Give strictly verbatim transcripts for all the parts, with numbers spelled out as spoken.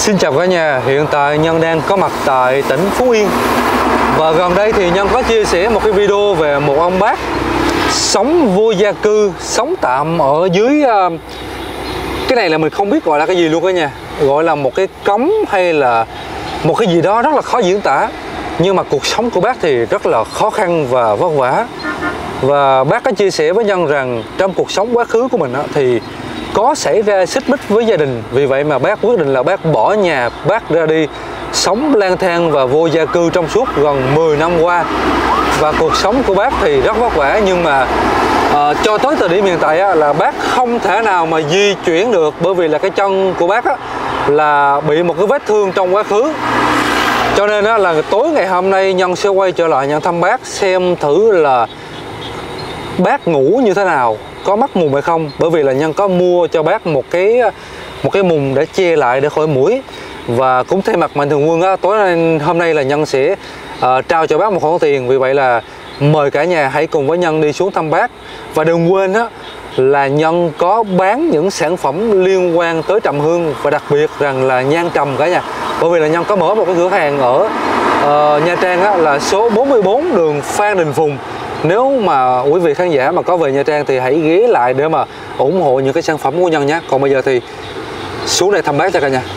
Xin chào cả nhà, hiện tại Nhân đang có mặt tại tỉnh Phú Yên. Và gần đây thì Nhân có chia sẻ một cái video về một ông bác sống vô gia cư, sống tạm ở dưới uh, cái này là mình không biết gọi là cái gì luôn cả nhà. Gọi là một cái cống hay là một cái gì đó rất là khó diễn tả. Nhưng mà cuộc sống của bác thì rất là khó khăn và vất vả. Và bác có chia sẻ với Nhân rằng trong cuộc sống quá khứ của mình đó, thì có xảy ra xích mích với gia đình. Vì vậy mà bác quyết định là bác bỏ nhà, bác ra đi sống lang thang và vô gia cư trong suốt gần mười năm qua. Và cuộc sống của bác thì rất vất vả. Nhưng mà uh, cho tới thời điểm hiện tại á, là bác không thể nào mà di chuyển được. Bởi vì là cái chân của bác á, là bị một cái vết thương trong quá khứ. Cho nên á, là tối ngày hôm nay Nhân sẽ quay trở lại Nhân thăm bác, xem thử là bác ngủ như thế nào, có mắc mùng hay không. Bởi vì là Nhân có mua cho bác một cái một cái mùng để che lại để khỏi muỗi. Và cũng thay mặt Mạnh Thường Quân á, tối nay, hôm nay là Nhân sẽ uh, trao cho bác một khoản tiền. Vì vậy là mời cả nhà hãy cùng với Nhân đi xuống thăm bác. Và đừng quên á, là Nhân có bán những sản phẩm liên quan tới trầm hương, và đặc biệt rằng là nhang trầm cả nhà. Bởi vì là Nhân có mở một cái cửa hàng ở uh, Nha Trang á, là số bốn mươi bốn đường Phan Đình Phùng. Nếu mà quý vị khán giả mà có về Nha Trang thì hãy ghé lại để mà ủng hộ những cái sản phẩm của Nhân nhé. Còn bây giờ thì xuống đây thăm bác cho cả nhà.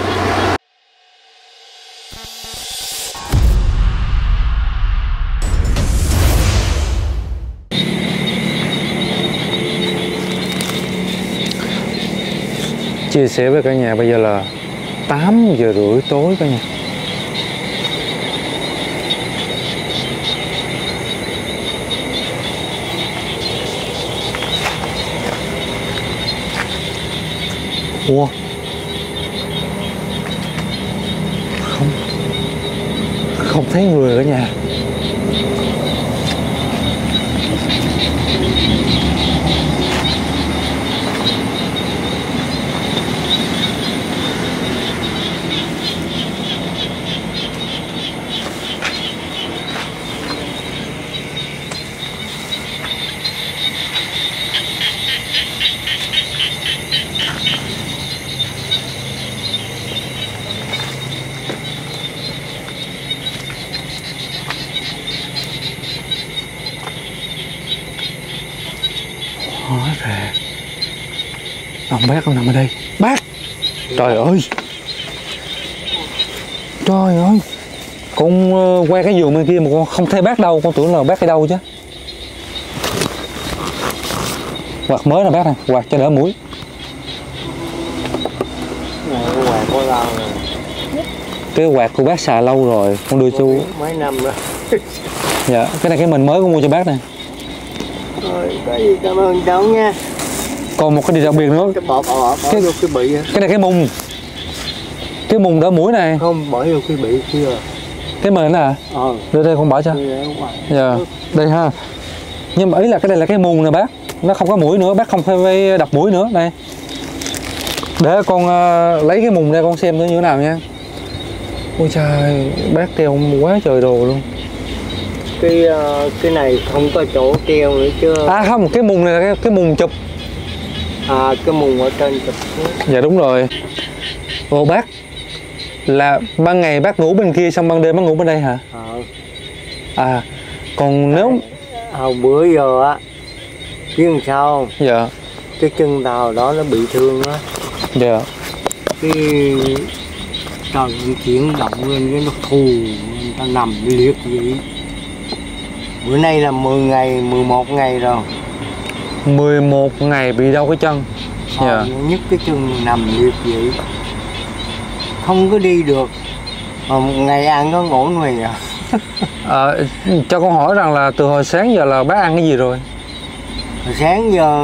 Chia sẻ với cả nhà bây giờ là tám giờ rưỡi tối cả nhà. Ủa? Không Không thấy người ở nhà. Hóa ra ông bác ông nằm ở đây. Bác! Trời ơi! Trời ơi! Con uh, qua cái giường bên kia mà con không thấy bác đâu. Con tưởng là bác ở đâu chứ. Quạt mới nè bác nè, quạt cho đỡ muỗi. Quạt có lâu rồi. Cái quạt của bác xài lâu rồi, con đưa chú. Mấy năm rồi. Dạ, cái này cái mình mới con mua cho bác nè. Rồi, có gì cảm ơn cháu nha. Còn một cái điều đặc biệt nữa. Cái bỏ bỏ bỏ cái, vô cái bị. Cái này cái mùng. Cái mùng đỡ muỗi này. Không, bỏ vô cái bị kia. Cái mền nè hả? Ờ. Đưa đây con bỏ cho. Dạ. Đây ha. Nhưng mà ý là cái này là cái mùng nè bác. Nó không có muỗi nữa, bác không phải đập muỗi nữa. Đây. Để con uh, lấy cái mùng ra con xem nó như thế nào nha. Ôi trời, bác treo quá trời đồ luôn. Cái uh, cái này không có chỗ treo nữa chứ. À không, cái mùng này là cái, cái mùng chụp. À, cái mùng ở trên chụp. Dạ đúng rồi. Ồ bác, là ban ngày bác ngủ bên kia xong ban đêm bác ngủ bên đây hả? Ờ. À, còn nếu... Hồi bữa giờ á, biết làm sao không? Dạ. Cái chân tàu đó nó bị thương á. Dạ. Cái tàu di chuyển động lên cái nó thù, người ta nằm liệt vậy. Bữa nay là mười ngày, mười một ngày rồi. mười một ngày bị đau cái chân. Ờ, dạ. Nhức cái chân nằm liệt vậy. Không có đi được. Mà một ngày ăn có ngủ mày à. À, cho con hỏi rằng là từ hồi sáng giờ là bác ăn cái gì rồi? Hồi sáng giờ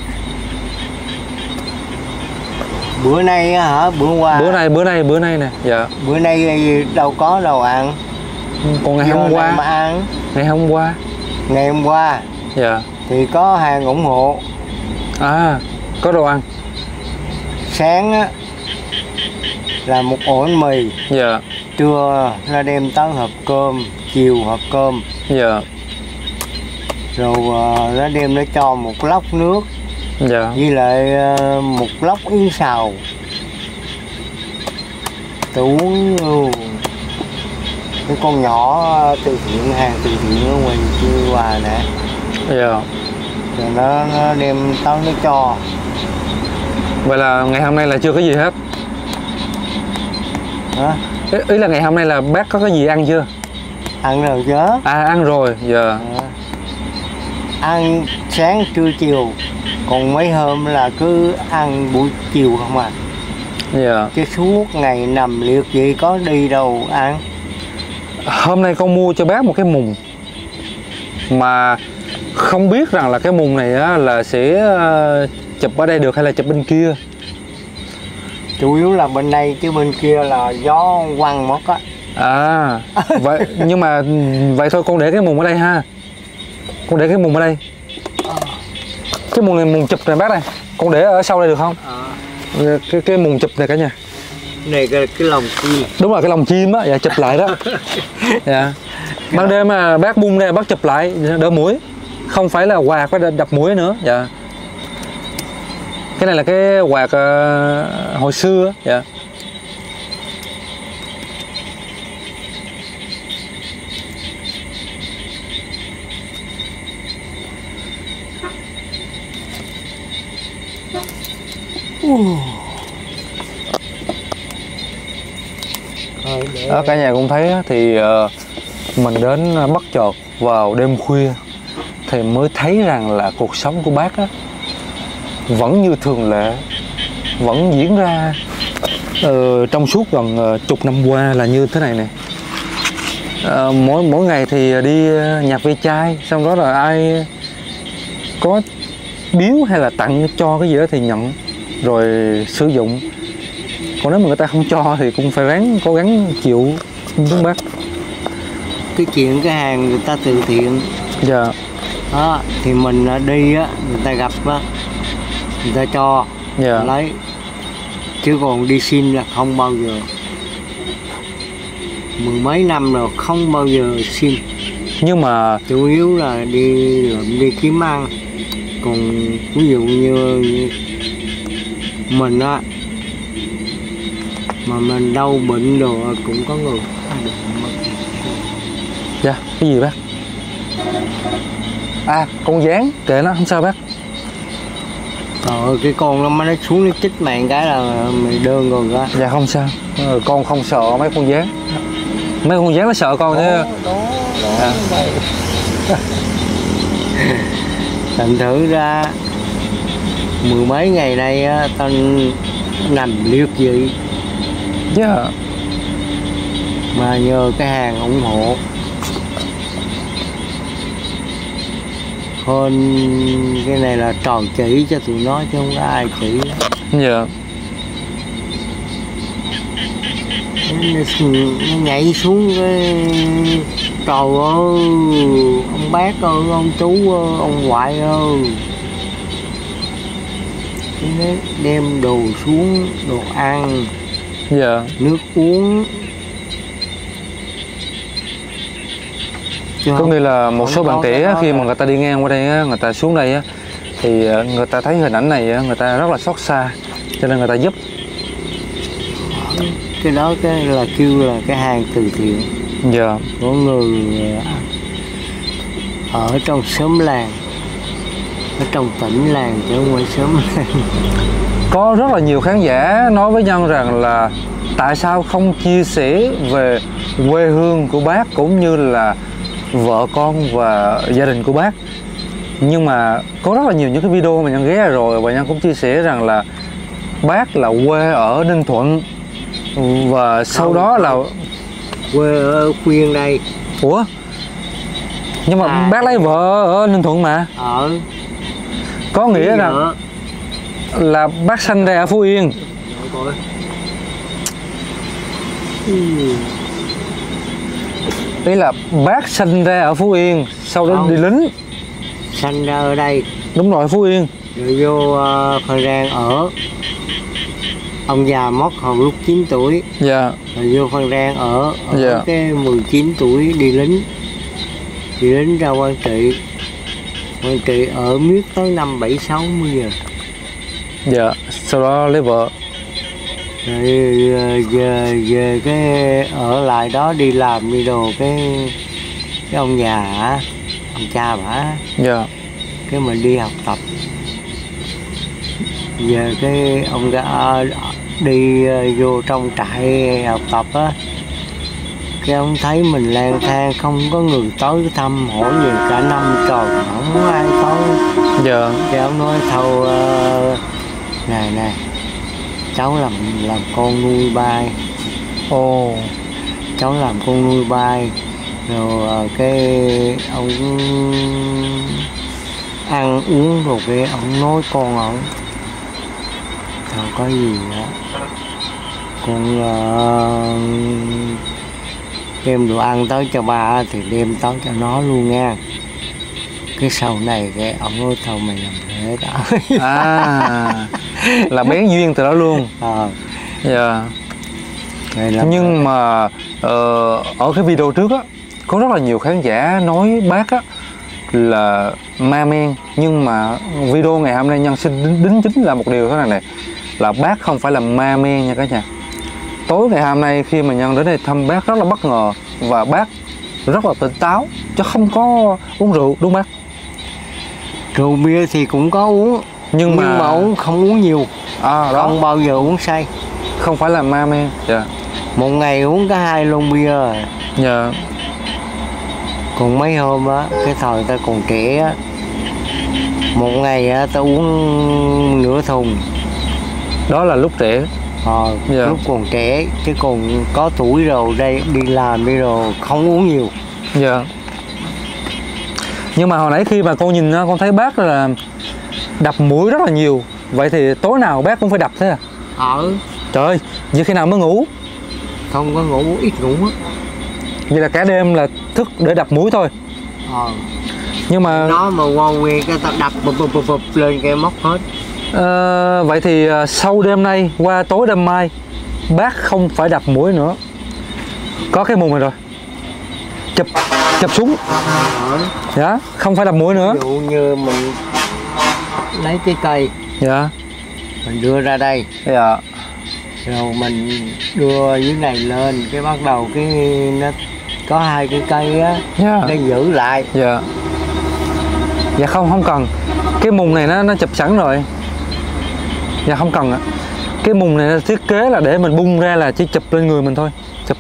bữa nay hả, bữa qua bữa nay bữa nay bữa nay nè. Dạ. Bữa nay đâu có đâu ăn. Còn ngày hôm qua mà ăn. Ngày hôm qua Ngày hôm qua dạ thì có hàng ủng hộ. À, có đồ ăn. Sáng á là một ổ bánh mì. Dạ. Trưa là đem tới hộp cơm, chiều hộp cơm. Dạ. Rồi uh, nó đem nó cho một lốc nước. Dạ. Với lại uh, một lốc yến xào. tôi uống luôn. Cái con nhỏ từ thiện, hàng từ thiện ở ngoài Tuy Hòa nè. Dạ. Rồi nó, nó đem tới nó cho. Vậy là ngày hôm nay là chưa có gì hết. Hả? Ý, ý là ngày hôm nay là bác có cái gì ăn chưa? Ăn rồi chứ. À ăn rồi, giờ. À. Ăn sáng trưa chiều. Còn mấy hôm là cứ ăn buổi chiều không à. Dạ. Chứ suốt ngày nằm liệt vậy có đi đâu ăn. Hôm nay con mua cho bác một cái mùng mà không biết rằng là cái mùng này á, là sẽ uh, chụp ở đây được hay là chụp bên kia. Chủ yếu là bên đây chứ bên kia là gió quăng mất á. À vậy nhưng mà vậy thôi con để cái mùng ở đây ha. Con để cái mùng ở đây. Cái mùng này mùng chụp này bác này. Con để ở sau đây được không? À. Cái cái mùng chụp này cả nhà. Này cái, cái lồng chim. Đúng là cái lồng chim á, dạ chụp lại đó. Dạ. Ban đêm mà bác bung ra bác chụp lại đỡ mũi. Không phải là quạt phải đập mũi nữa. Dạ. Cái này là cái quạt uh, hồi xưa. Dạ. Đó, cả nhà cũng thấy thì uh, mình đến bất chợt vào đêm khuya thì mới thấy rằng là cuộc sống của bác á, vẫn như thường lệ, vẫn diễn ra uh, trong suốt gần uh, chục năm qua là như thế này nè. Uh, mỗi mỗi ngày thì đi nhặt ve chai, xong đó là ai có biếu hay là tặng cho cái gì đó thì nhận rồi sử dụng. Còn nếu mà người ta không cho thì cũng phải ráng cố gắng chịu đúng bác. Cái chuyện cái hàng người ta từ thiện. Dạ. Đó, thì mình đi á, người ta gặp á, người ta cho. Dạ. Lấy. Chứ còn đi xin là không bao giờ. Mười mấy năm rồi không bao giờ xin. Nhưng mà chủ yếu là đi lượm đi kiếm ăn. Còn ví dụ như, như mình á, mà mình đau bệnh đồ cũng có người. Dạ, cái gì bác? À, con gián, kệ nó, không sao bác. Trời ơi, cái con nó mới nó xuống nó chích mày cái là mày đơn rồi đó. Dạ không sao, ừ, con không sợ mấy con gián. Mấy con gián nó sợ con chứ. Đó, đó, đó, à. Thành thử ra mười mấy ngày nay á, tao nằm liệt vậy. Dạ. Mà nhờ cái hàng ủng hộ. Hơn cái này là tròn chỉ cho tụi nó chứ không có ai chỉ. Dạ. Nó nhảy xuống cái trời ơi, ông bác ơi, ông chú ơi, ông ngoại ơi. Nó đem đồ xuống, đồ ăn. Dạ. Nước uống. Có nghĩa là một số bạn trẻ khi mà người ta đi ngang qua đây á, người ta xuống đây á, thì người ta thấy hình ảnh này á, người ta rất là xót xa, cho nên người ta giúp. Cái đó cái là kêu là cái hàng từ thiện. Dạ. Có người ở trong xóm làng, ở trong tỉnh làng chứ không phải xóm làng. Có rất là nhiều khán giả nói với Nhân rằng là tại sao không chia sẻ về quê hương của bác cũng như là vợ con và gia đình của bác. Nhưng mà có rất là nhiều những cái video mà Nhân ghé rồi và Nhân cũng chia sẻ rằng là bác là quê ở Ninh Thuận và sau không, đó là quê ở Khuyên đây. Ủa? Nhưng mà à, bác lấy vợ ở Ninh Thuận mà. Ở. Có nghĩa rằng là bác sanh ra ở Phú Yên. Ừ. Ý là bác sinh ra ở Phú Yên, sau đó không, đi lính. Sanh ra ở đây. Đúng rồi, Phú Yên. Rồi vô uh, Phan Rang ở. Ông già mất hồi lúc chín tuổi. Dạ. Rồi vô Phan Rang ở, ở dạ. Cái mười chín tuổi đi lính. Đi lính ra Quảng Trị. Quảng Trị ở miết tới năm bảy sáu mươi giờ. Dạ, sau đó lấy vợ. Rồi về về cái ở lại đó đi làm đi đồ cái cái ông già hả, ông cha bả, Dạ. cái mình đi học tập. Về cái ông ra đi vô trong trại học tập á, cái ông thấy mình lang thang không có người tới thăm hỏi gì cả năm trời không có ai tới. Dạ. Cái ông nói thôi uh, này này cháu làm làm con nuôi bai. Ồ. Cháu làm con nuôi bai rồi uh, cái ông ăn uống rồi cái ông nói con ông không có gì nữa, con uh, đem đồ ăn tới cho ba thì đem tới cho nó luôn nha. Cái sau này cái ông nói thôi mày làm thế đó. À, là bén duyên từ đó luôn. À, Dạ. Nhưng mà ờ, ở cái video trước á có rất là nhiều khán giả nói bác á là ma men, nhưng mà video ngày hôm nay Nhân xin đính, đính chính là một điều thế này này, là bác không phải là ma men nha cả nhà. Tối ngày hôm nay khi mà Nhân đến đây thăm bác rất là bất ngờ và bác rất là tỉnh táo chứ không có uống rượu, đúng bác? Rượu bia thì cũng có uống nhưng mà, nhưng mà uống không uống nhiều. À, đó. Không bao giờ uống say. Không phải là ma men. Dạ. Một ngày uống có hai lon bia rồi. Dạ. Còn mấy hôm á, cái thời ta còn trẻ á, một ngày á ta uống nửa thùng. Đó là lúc trẻ. Ờ, dạ. Lúc còn trẻ, chứ còn có tuổi rồi đây đi làm đi rồi không uống nhiều. Dạ. Nhưng mà hồi nãy khi mà con nhìn con thấy bác là đập mũi rất là nhiều. Vậy thì tối nào bác cũng phải đập thế à? Ờ. Trời ơi, vậy khi nào mới ngủ? Không có ngủ, ít ngủ á. Vậy là cả đêm là thức để đập mũi thôi. Ờ. Nhưng mà nó mà qua quê cái ta đập bụp bụp bụp lên cái móc hết. À, vậy thì sau đêm nay qua tối đêm mai bác không phải đập mũi nữa. Có cái mùng này rồi. Chụp chụp súng. Ờ. Dạ, không phải đập mũi nữa. Ví dụ như mình lấy cái cây. Dạ. Mình đưa ra đây. Dạ. Rồi mình đưa dưới này lên, cái bắt đầu cái nó có hai cái cây á, yeah. Để giữ lại. Dạ. Dạ không, không cần. Cái mùng này nó nó chụp sẵn rồi. Dạ không cần ạ. Cái mùng này nó thiết kế là để mình bung ra là chỉ chụp lên người mình thôi. Chụp.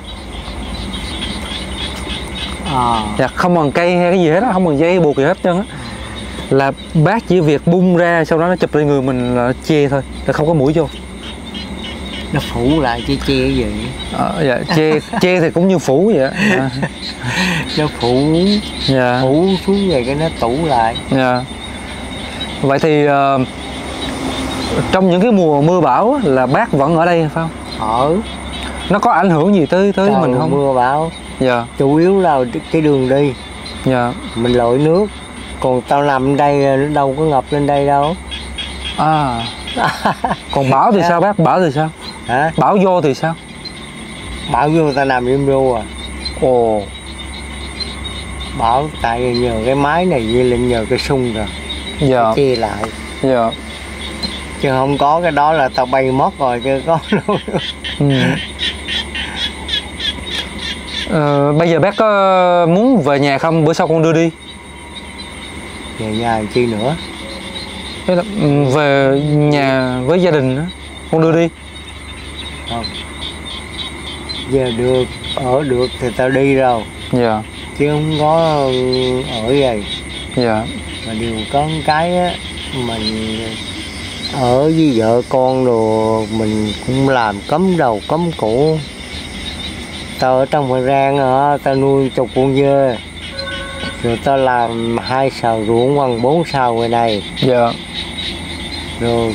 À. Dạ không cần cây hay cái gì hết á, không cần dây buộc gì hết trơn á. Là bác chỉ việc bung ra sau đó nó chụp lên người mình là che thôi, là không có mũi vô. Nó phủ lại chứ che gì. À, dạ, che che thì cũng như phủ vậy. À. Nó phủ. Dạ. Phủ xuống về cái nó tủ lại. Dạ. Vậy thì uh, trong những cái mùa mưa bão là bác vẫn ở đây phải không? Ở. Nó có ảnh hưởng gì tới tới Trời mình không? Mưa bão. Dạ. Chủ yếu là cái đường đi. Dạ. Mình lội nước. Còn tao nằm đây nó đâu có ngập lên đây đâu. À. Còn bão thì dạ. Sao bác? Bão thì sao? Hả? Bão vô thì sao? Bão vô ta nằm im vô à. Ồ. Bão tại nhờ cái máy này với lên nhờ cái sung rồi. Dạ. Chia lại. Dạ. Chứ không có cái đó là tao bay mất rồi chứ có luôn. Ừ. Ờ, bây giờ bác có muốn về nhà không? Bữa sau con đưa đi. Về nhà làm chi nữa? Thế là, về nhà với gia đình đó. Con đưa đi. Không. Giờ được, ở được thì tao đi rồi. Dạ. Chứ không có ở vậy. Dạ. Mà điều có cái á, mình ở với vợ con rồi mình cũng làm cấm đầu cấm cổ. Tao ở trong Hội Rang á, tao nuôi chục con dê. Rồi tao làm hai sào ruộng bằng bốn sào ngoài này. Dạ. Rồi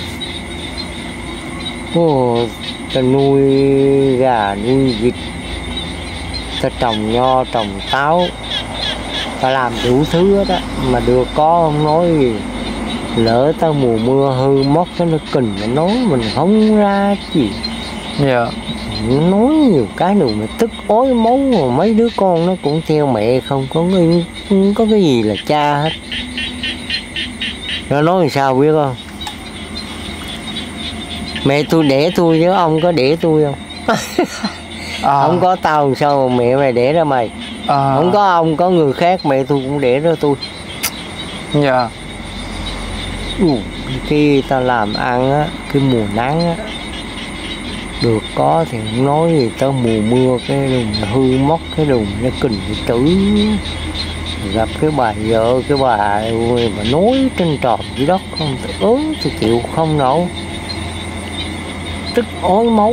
Ồ, tao nuôi gà, nuôi vịt. Tao trồng nho, trồng táo. Tao làm đủ thứ hết á. Mà được có không nói gì. Lỡ tao mùa mưa hư mất cái nó kình nó nói mình không ra gì. Dạ. Nó nói nhiều cái nữa mà tức ối máu mà mấy đứa con nó cũng theo mẹ không có cái, không có cái gì là cha hết. Nó nói làm sao biết không? Mẹ tôi đẻ tôi chứ ông có đẻ tôi không? À. Không có tao sao mà mẹ mày đẻ ra mày. À. Không có ông có người khác mẹ tôi cũng đẻ ra tôi. Dạ. Yeah. Ừ, khi tao làm ăn á, cái mùa nắng á, được có thì không nói gì, tới mùa mưa cái đùng hư móc cái đùng nó kinh cái chữ. Gặp cái bà vợ cái bà ơi, mà nói trên tròn dưới đất không thì ớn thì chịu không nổi, tức ói máu.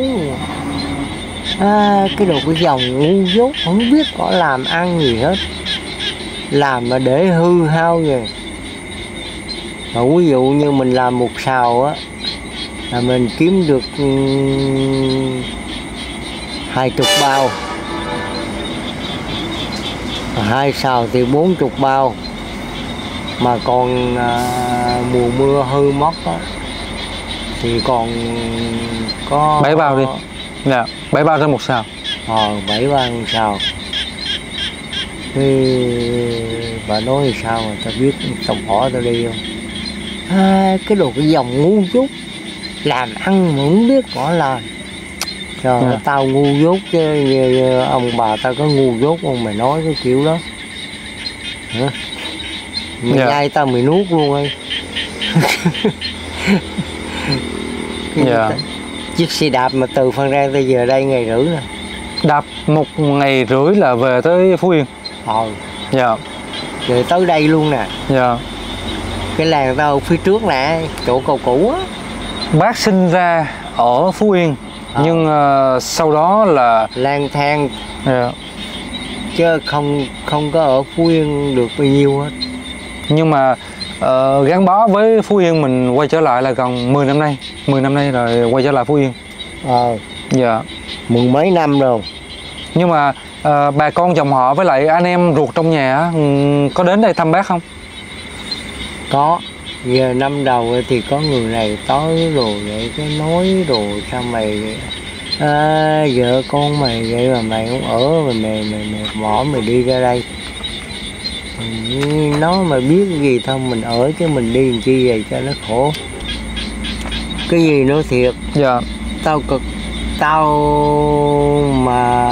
À, cái đồ cái dòng ngu dốt không biết có làm ăn gì hết, làm mà để hư hao rồi. Mà ví dụ như mình làm một sào á là mình kiếm được um, hai chục bao, hai sào thì bốn chục bao, mà còn à, mùa mưa hư mất á thì còn có bảy bao đi. Dạ, bảy bao trên một sào. Ờ, bảy bao một sào. Thì bà nói thì sao mà ta biết, tao bỏ tao đi không? À, cái đồ cái dòng ngu dốt, làm ăn mà không biết có làm. Trời, yeah. Tao ngu dốt chứ như, như ông bà tao có ngu dốt không mày nói cái kiểu đó hả? Mày yeah. Nhai tao mày nuốt luôn ấy. Yeah. Chiếc xe đạp mà từ Phan Rang tới giờ đây ngày rưỡi nè. Đạp một ngày rưỡi là về tới Phú Yên. Ờ. Dạ. Yeah. Rồi tới đây luôn nè. Dạ. Yeah. Cái làng tao phía trước nè, chỗ cầu cũ á. Bác sinh ra ở Phú Yên. À. Nhưng uh, sau đó là lang thang. Yeah. Chứ không không có ở Phú Yên được bao nhiêu hết. Nhưng mà uh, gắn bó với Phú Yên mình quay trở lại là gần mười năm nay. mười năm nay rồi quay trở lại Phú Yên. Ờ. Dạ. Mười mấy năm rồi. Nhưng mà uh, bà con dòng họ với lại anh em ruột trong nhà có đến đây thăm bác không? Có. Giờ năm đầu thì có người này tới rồi vậy cái nói rồi sao mày à, vợ con mày vậy mà mày không ở mày mày mày, mày bỏ mày đi ra đây. Nó mà biết gì thôi mình ở chứ mình đi làm chi vậy cho nó khổ. Cái gì nói thiệt. Dạ. Tao cực tao mà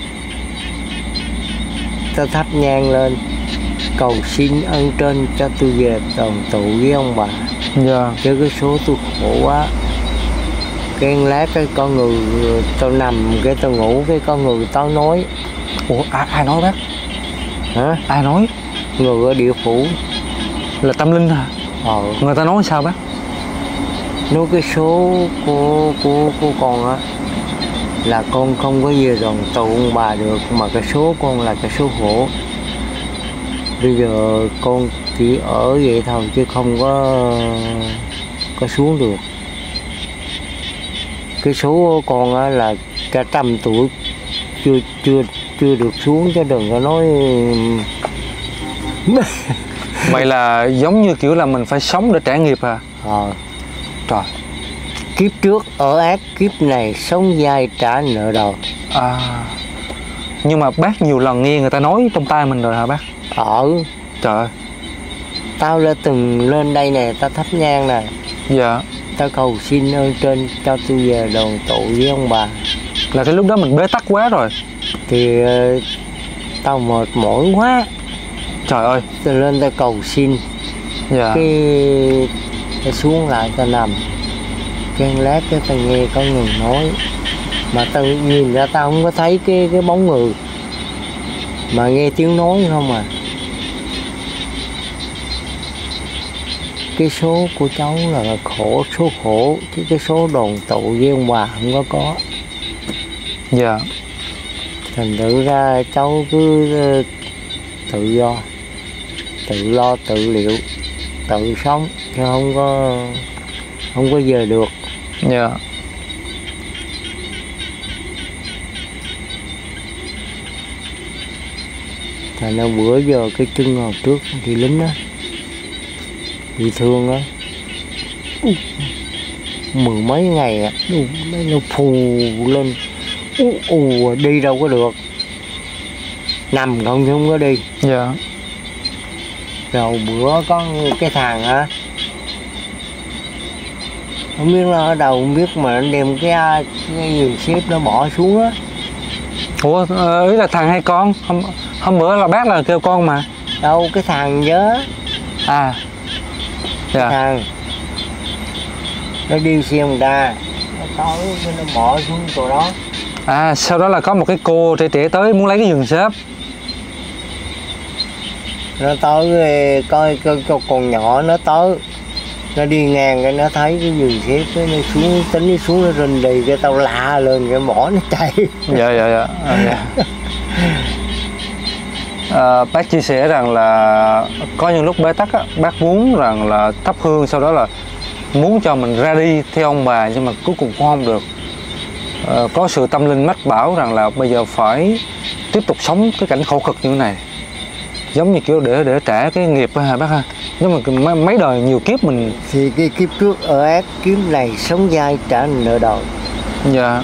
tao thắp nhang lên cầu xin ơn trên cho tôi về đoàn tụ với ông bà. Dạ. Chứ cái số tôi khổ quá. Cái lát cái con người tao nằm cái tao ngủ cái con người tao nói. Ủa ai, ai nói bác? Hả? Ai nói? Người ở địa phủ. Là tâm linh hả? Ờ. Người ta nói sao bác? Nói cái số của của của con á là con không có về đoàn tụ ông bà được, mà cái số con là cái số khổ. Bây giờ con chỉ ở vậy thôi chứ không có có xuống được. Cái số của con á là cả trăm tuổi chưa chưa chưa được xuống chứ đừng có nói. Vậy là giống như kiểu là mình phải sống để trải nghiệp à? Ờ. Trời. Kiếp trước ở ác, kiếp này sống dai trả nợ đầu. À. Nhưng mà bác nhiều lần nghe người ta nói trong tai mình rồi hả bác? Ở. Trời ơi. Tao đã từng lên đây nè, tao thắp nhang nè. Dạ. Tao cầu xin ơn trên cho tôi về đoàn tụ với ông bà. Là cái lúc đó mình bế tắc quá rồi. Thì uh, tao mệt mỏi quá. Trời ơi. Tao lên tao cầu xin. Dạ. Cái tao xuống lại tao nằm. Cái lát cái tao nghe có người nói. Mà tao nhìn ra tao không có thấy cái cái bóng người. Mà nghe tiếng nói không à. Cái số của cháu là khổ, số khổ, chứ cái số đoàn tụ với ông bà không có có. Dạ. Thành thử ra cháu cứ tự do, tự lo, tự liệu, tự sống, chứ không có không có về được. Dạ. Thành ra bữa giờ cái chân hồi trước đi lính á, bị thương á, mười mấy ngày á, nó phù lên, ù, ù, đi đâu có được, nằm không chứ không có đi. Dạ. Rồi bữa có cái thằng á, Không biết nó ở đâu, không biết mà nó đem cái, cái giường xếp nó bỏ xuống á. Ủa ý là thằng hay con? Hôm, hôm bữa là bác là kêu con mà. Đâu cái thằng nhớ. À dạ. Thằng nó đi xem người ta, nó tối nó bỏ xuống chỗ đó. À sau đó là có một cái cô trẻ trẻ tới muốn lấy cái giường xếp. Nó tới coi coi con nhỏ nó tới, nó đi ngang cái nó thấy cái giường xếp cái nó xuống, tính nó xuống nó rình đi, cái tao la lên cái bỏ nó chạy. Dạ dạ dạ, à, dạ. À, bác chia sẻ rằng là có những lúc bế tắc á, bác muốn rằng là thắp hương, sau đó là muốn cho mình ra đi theo ông bà, nhưng mà cuối cùng cũng không được. À, có sự tâm linh mách bảo rằng là bây giờ phải tiếp tục sống cái cảnh khổ cực như thế này, giống như kiểu để để trả cái nghiệp ha bác ha. Nhưng mà mấy đời nhiều kiếp mình thì cái kiếp trước ở ác, kiếp này sống dai trả nợ đời. Dạ.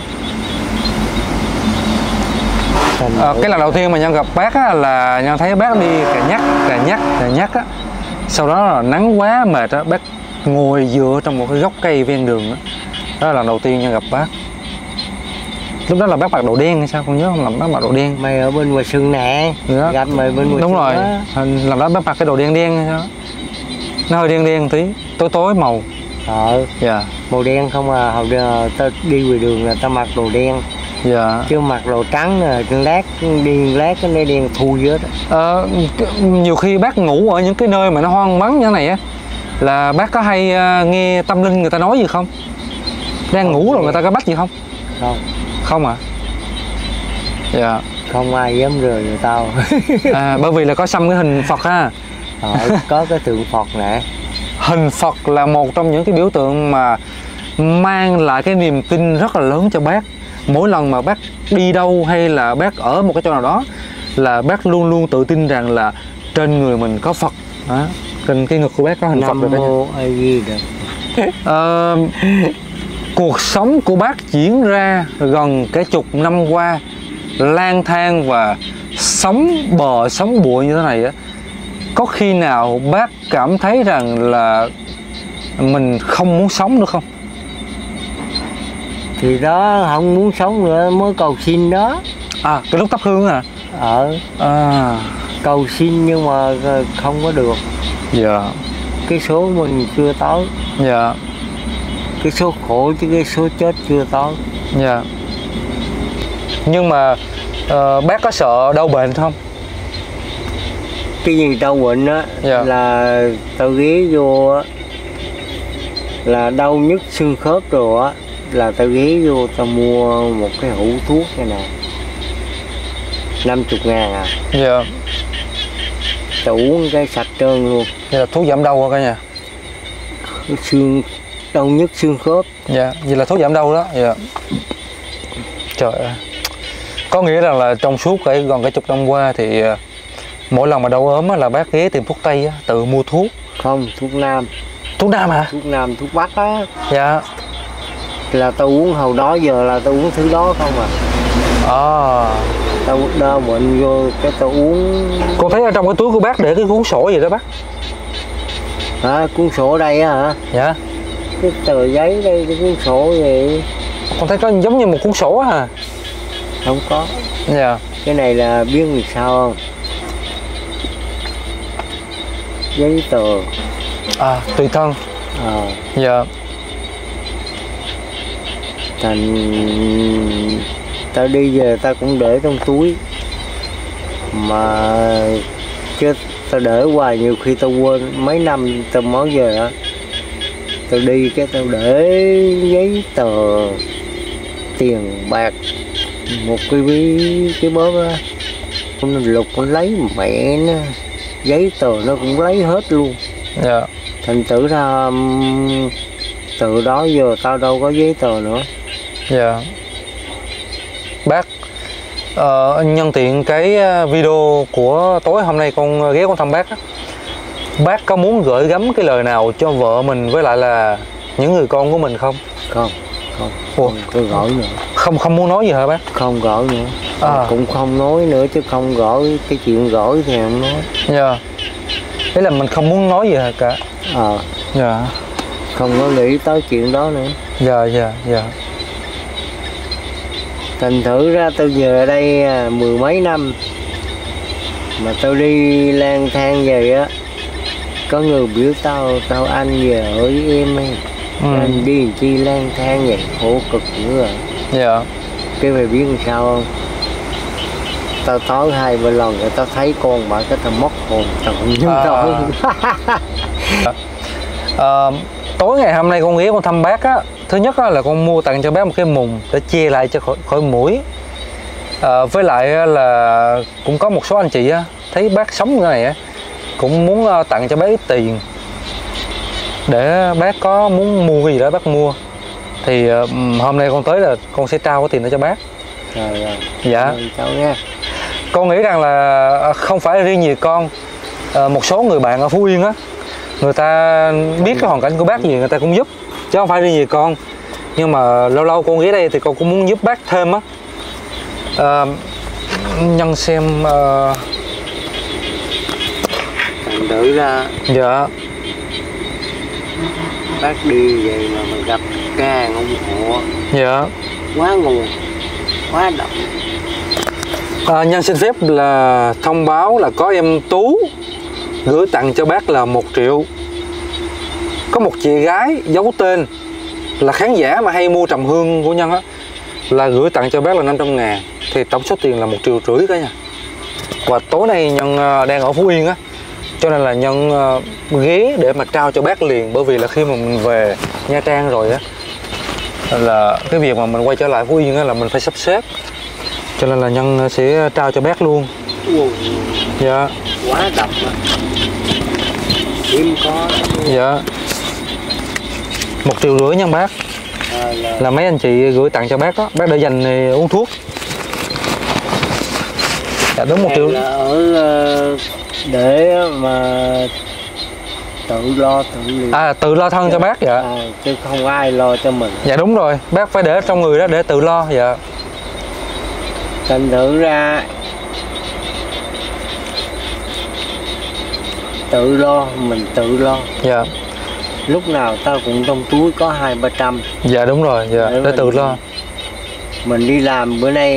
À, cái lần đầu tiên mà Nhân gặp bác á, là Nhân thấy bác đi cà nhắc cà nhắc cà nhắc á, sau đó là nắng quá mệt á, bác ngồi dựa trong một cái gốc cây ven đường đó. Đó là lần đầu tiên Nhân gặp bác. Lúc đó là bác mặc đồ đen hay sao con nhớ không? Làm bác mặc đồ đen. Mày ở bên ngoài sừng nè. Dạ. Gặp mày bên ngoài. Đúng rồi. Đó. Làm đó bác mặc cái đồ đen đen hay sao? Nó hơi đen đen tí, tối tối màu. Ờ. Dạ. Màu đen không à, hồi giờ tao đi ngoài đường là tao mặc đồ đen. Dạ. Chứ mặc đồ trắng rồi lát đi lát cái nơi đen thui hết. Ờ, nhiều khi bác ngủ ở những cái nơi mà nó hoang vắng như thế này á, là bác có hay uh, nghe tâm linh người ta nói gì không? Đang không, ngủ rồi người ta có bắt gì không? Không. Không à? Dạ. Không ai dám rời người tao. À, bởi vì là có xăm cái hình Phật ha. Ờ, có cái tượng Phật nè. Hình Phật là một trong những cái biểu tượng mà mang lại cái niềm tin rất là lớn cho bác. Mỗi lần mà bác đi đâu hay là bác ở một cái chỗ nào đó là bác luôn luôn tự tin rằng là trên người mình có Phật. Đó. Trên cái ngực của bác có hình Phật rồi đó nha. Ờ, cuộc sống của bác diễn ra gần cái chục năm qua, lang thang và sống bờ sống bụi như thế này á, có khi nào bác cảm thấy rằng là mình không muốn sống nữa không? Thì đó, không muốn sống nữa mới cầu xin đó. À, cái lúc thắp hương à? Ờ. À. Cầu xin nhưng mà không có được. Dạ. Cái số mình chưa tới. Dạ. Cái số khổ chứ cái số chết chưa tới. Dạ. Nhưng mà uh, bác có sợ đau bệnh không? Cái gì đau bệnh á, dạ. là tao ghé vô á, là đau nhức xương khớp rồi á, là tao ghé vô tao mua một cái hũ thuốc này nè, năm mươi ngàn à. Dạ. Tao uống cái sạch trơn luôn. Vậy là thuốc giảm đau hả cả nhà? Xương đau nhức xương khớp. Dạ, vậy là thuốc giảm đau đó. Dạ. Trời ơi. Có nghĩa rằng là trong suốt cái gần cái chục năm qua thì mỗi lần mà đau ốm á, là bác ghé tìm thuốc Tây á, tự mua thuốc. Không, thuốc Nam. Thuốc Nam hả? Thuốc Nam, thuốc Bắc á. Dạ. Là tao uống hồi đó giờ là tao uống thứ đó không à. À. Tao đau bệnh vô cái tao uống. Con thấy ở trong cái túi của bác để cái cuốn sổ gì đó bác? À, cuốn sổ đây á hả? Dạ. Cái tờ giấy đây, cái cuốn sổ vậy. Con thấy có giống như một cuốn sổ à? Không có. Dạ. Cái này là biết làm sao không? Giấy tờ. À, tùy thân. À. Dạ. Thành tao đi về tao cũng để trong túi. Mà chứ tao để hoài nhiều khi tao quên, mấy năm tao mới về á. Tao đi cái tao để giấy tờ, tiền bạc, một cái ví, cái bóp á. Nó lục nó lấy mẹ nó, giấy tờ nó cũng lấy hết luôn. Dạ. Thành thử ra từ đó giờ tao đâu có giấy tờ nữa. Dạ. Bác, uh, nhân tiện cái video của tối hôm nay con ghé con thăm bác á, bác có muốn gửi gắm cái lời nào cho vợ mình với lại là những người con của mình không? Không, không, Ủa? không tôi gửi nữa. Không, không muốn nói gì hả bác? Không gửi nữa. À. Cũng không nói nữa, chứ không gửi, cái chuyện gửi thì không nói. Dạ. Thế là mình không muốn nói gì hả cả? Ờ. Dạ. không có nghĩ tới chuyện đó nữa. Dạ dạ dạ. Thành thử ra tôi về ở đây à, mười mấy năm mà tôi đi lang thang về á, có người biểu tao tao anh về ở với em ấy. Ừ. Anh đi làm chi lang thang vậy, khổ cực nữa rồi. Dạ. Cái mày biết làm sao không? Tao tối hai ba lần rồi tao thấy con bà cái tao mất hồn, tao không nhớ À. nổi. À, tối ngày hôm nay con ghé con thăm bác á, thứ nhất á, là con mua tặng cho bác một cái mùng để che lại cho khỏi, khỏi muỗi. À, với lại á, là cũng có một số anh chị á, thấy bác sống như thế này á, cũng muốn uh, tặng cho bác ít tiền để bác có muốn mua cái gì đó bác mua. Thì uh, hôm nay con tới là con sẽ trao cái tiền đó cho bác. Rồi rồi. Dạ. Rồi, cháu nghe. Con nghĩ rằng là không phải riêng gì con, à, một số người bạn ở Phú Yên á, người ta biết cái hoàn cảnh của bác gì người ta cũng giúp, chứ không phải riêng gì con. Nhưng mà lâu lâu con ghé đây thì con cũng muốn giúp bác thêm á. À, nhân xem uh... Thành thử ra dạ bác đi vậy mà mình gặp cái hàng ông hộ dạ quá ngon, quá đậm. à, nhân xin phép là thông báo là có em Tú gửi tặng cho bác là một triệu. Có một chị gái giấu tên là khán giả mà hay mua trầm hương của Nhân á, là gửi tặng cho bác là năm trăm ngàn. Thì tổng số tiền là một triệu rưỡi cả nha. Và tối nay Nhân đang ở Phú Yên á, cho nên là Nhân ghé để mà trao cho bác liền. Bởi vì là khi mà mình về Nha Trang rồi á, là cái việc mà mình quay trở lại Phú Yên á là mình phải sắp xếp, cho nên là Nhân sẽ trao cho bác luôn. Wow. Dạ. Quá đậm á, hiếm có. Dạ. Một triệu rưỡi nha bác. À, là... là mấy anh chị gửi tặng cho bác đó, bác để dành thì uống thuốc. Dạ đúng một triệu. Là ở để mà tự lo tự liệu. À tự lo thân cho bác. Dạ. À, chứ không ai lo cho mình. Dạ đúng rồi, bác phải để trong người đó để tự lo. Dạ. Thành thử ra tự lo, mình tự lo. Dạ. Lúc nào tao cũng trong túi có hai ba trăm. Dạ đúng rồi. Dạ. Để, để tự lo. Mình đi làm bữa nay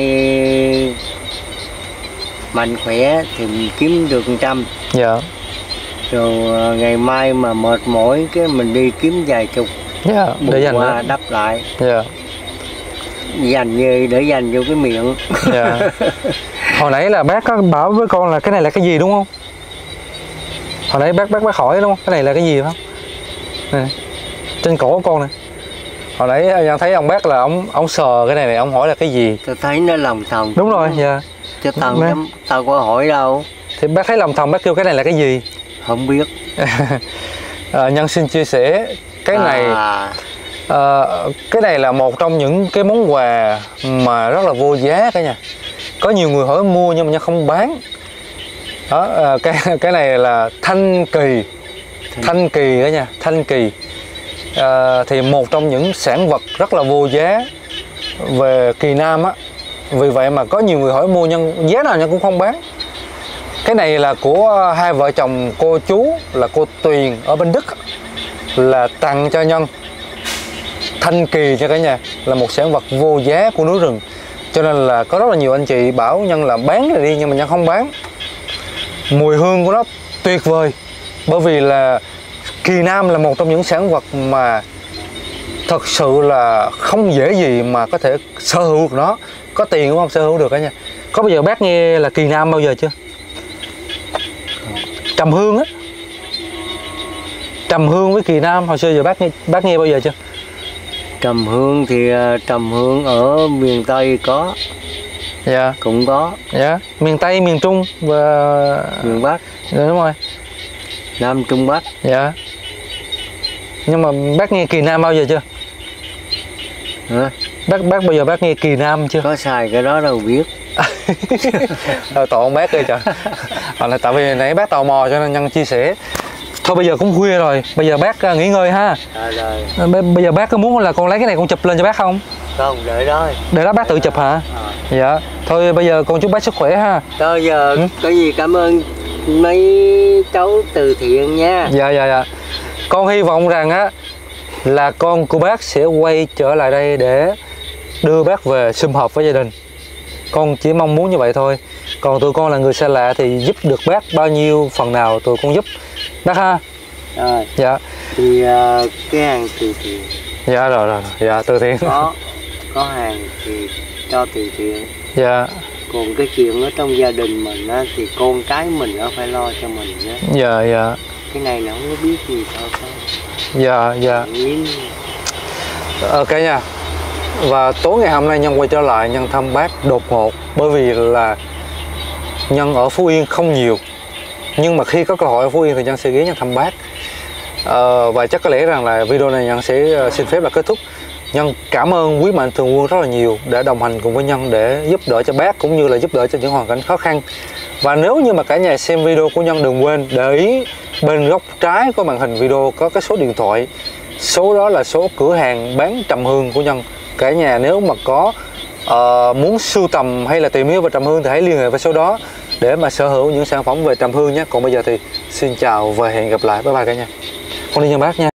mạnh khỏe thì mình kiếm được một trăm. Dạ. Rồi ngày mai mà mệt mỏi cái mình đi kiếm vài chục. Dạ. Để dành qua đó. đắp lại. Dạ. Dành như để dành vô cái miệng. Dạ. Hồi nãy là bác có bảo với con là cái này là cái gì đúng không? Hồi nãy bác bác bác hỏi đúng không? Cái này là cái gì không? Này, trên cổ của con này. Hồi nãy Nhân thấy ông bác là ông ông sờ cái này này, ông hỏi là cái gì? Tôi thấy nó lòng thòng. Đúng rồi. Dạ. Chứ tao không, tao có hỏi đâu. Thì bác thấy lòng thòng, bác kêu cái này là cái gì? Không biết. à, Nhân xin chia sẻ cái này. À. À, cái này là một trong những cái món quà mà rất là vô giá cả nhà. Có nhiều người hỏi mua nhưng mà Nhân không bán. Đó, à, cái cái này là thanh kỳ. Thanh kỳ cả nhà, thanh kỳ. À, thì một trong những sản vật rất là vô giá về Kỳ Nam á. Vì vậy mà có nhiều người hỏi mua Nhân giá nào Nhân cũng không bán. Cái này là của hai vợ chồng cô chú là cô Tuyền ở bên Đức, là tặng cho Nhân. Thanh kỳ cho cả nhà, là một sản vật vô giá của núi rừng. Cho nên là có rất là nhiều anh chị bảo Nhân là bán rồi đi, nhưng mà Nhân không bán. Mùi hương của nó tuyệt vời. Bởi vì là Kỳ Nam là một trong những sản vật mà thật sự là không dễ gì mà có thể sở hữu được nó. Có tiền cũng không sở hữu được cả nhà. Có bao giờ bác nghe là Kỳ Nam bao giờ chưa? Trầm hương á. Trầm hương với Kỳ Nam hồi xưa giờ bác nghe, bác nghe bao giờ chưa? Trầm hương thì trầm hương ở miền Tây có. Dạ. Cũng có. Dạ. Miền Tây, miền Trung và miền Bắc. Dạ, đúng rồi. Nam Trung Bắc. Dạ. Nhưng mà bác nghe Kỳ Nam bao giờ chưa? Hả? Bác bác bao giờ bác nghe Kỳ Nam chưa? Có xài cái đó đâu biết. Thôi tội ông bác ơi trời. Là tại vì nãy bác tò mò cho nên Nhân chia sẻ. Thôi bây giờ cũng khuya rồi, bây giờ bác nghỉ ngơi ha. À, rồi. Bây giờ bác có muốn là con lấy cái này con chụp lên cho bác không? Không, để đó. Để đó bác tự chụp hả? À. Dạ. Thôi bây giờ con chúc bác sức khỏe ha. Thôi giờ ừ? Có gì cảm ơn mấy cháu từ thiện nha. Dạ dạ dạ. Con hy vọng rằng á là con của bác sẽ quay trở lại đây để đưa bác về sum họp với gia đình. Con chỉ mong muốn như vậy thôi. Còn tụi con là người xa lạ thì giúp được bác bao nhiêu phần nào tụi con giúp bác ha. Rồi. Dạ. Thì uh, cái hàng từ thiện. Dạ rồi rồi. Dạ từ thiện. Có có hàng thì cho từ thiện. Dạ. Còn cái chuyện ở trong gia đình mình á, thì con cái mình nó phải lo cho mình á. Dạ dạ. Cái này nó không có biết gì sao sao. Dạ dạ. Nhiên... Ok nha. Và tối ngày hôm nay Nhân quay trở lại, Nhân thăm bác đột ngột bởi vì là Nhân ở Phú Yên không nhiều, nhưng mà khi có cơ hội ở Phú Yên thì Nhân sẽ ghé Nhân thăm bác. Ờ, và chắc có lẽ rằng là video này Nhân sẽ xin phép là kết thúc. Nhân cảm ơn quý mạnh thường quân rất là nhiều đã đồng hành cùng với Nhân để giúp đỡ cho bác cũng như là giúp đỡ cho những hoàn cảnh khó khăn. Và nếu như mà cả nhà xem video của Nhân, đừng quên để ý bên góc trái của màn hình video có cái số điện thoại. Số đó là số cửa hàng bán trầm hương của Nhân. Cả nhà nếu mà có uh, muốn sưu tầm hay là tìm hiểu về trầm hương thì hãy liên hệ với số đó để mà sở hữu những sản phẩm về trầm hương nhé. Còn bây giờ thì xin chào và hẹn gặp lại. Bye bye cả nhà. Con đi nha bác nha.